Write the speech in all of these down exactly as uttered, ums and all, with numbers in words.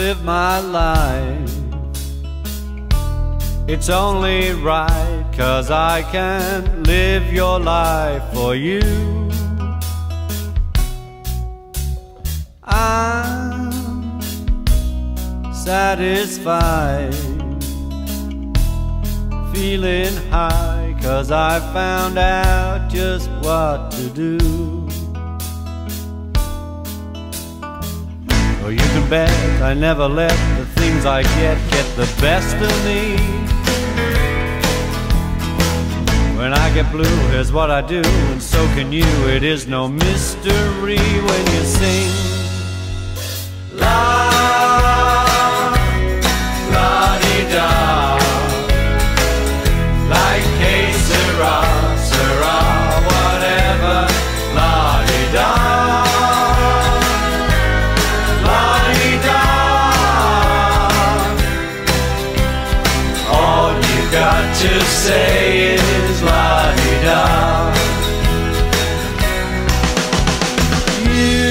live my life. It's only right, 'cause I can't live your life for you. I'm satisfied, feeling high, 'cause I found out just what to do. Oh, you can bet I never let the things I get get the best of me. When I get blue, here's what I do, and so can you. It is no mystery when you sing. La, la-dee-da, like que sera, sera, whatever. La-dee-da, la-dee-da. All you got to say is la-dee-da. You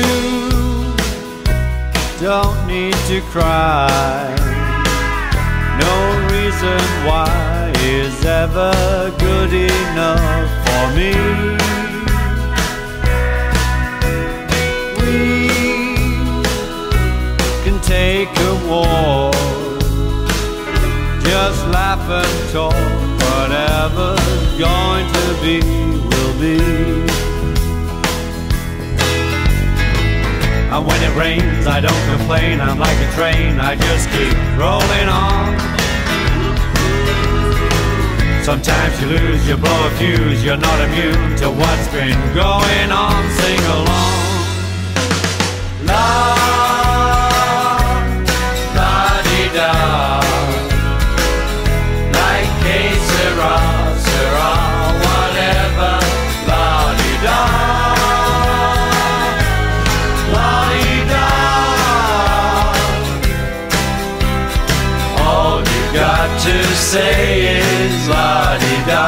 don't need to cry. No reason why is ever good enough for me. We can take a walk, just laugh and talk. Whatever's going to be, will be. And when it rains, I don't complain. I'm like a train, I just keep rolling on. Sometimes you lose, you blow a fuse. You're not immune to what's been going on. Sing along. La, la-dee-da, like que sera, sera, whatever. La-dee-da, la-dee-da. All you got to say is la-dee-da.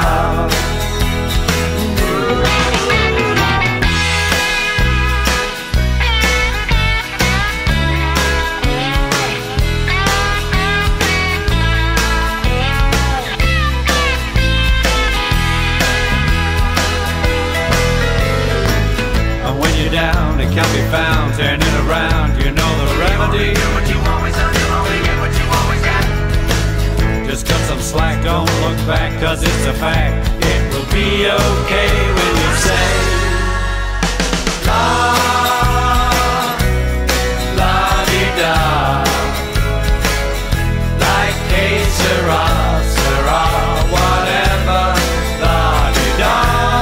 Down, it can be found, turning around, you know the remedy. You get what you always have, you only get what you always get. Just cut some slack, don't look back, 'cause it's a fact. It will be okay when you say la, la-dee-da, like que sera, sera, whatever. La-dee-da,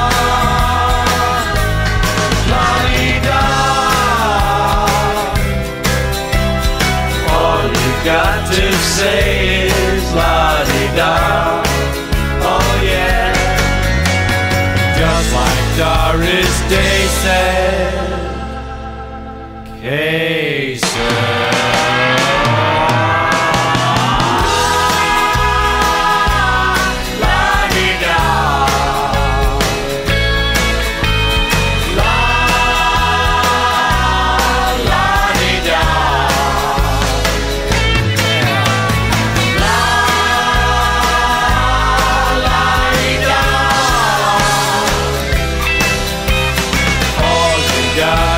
got to say is la-dee-da. Oh yeah, just like Doris Day said, que sera. God.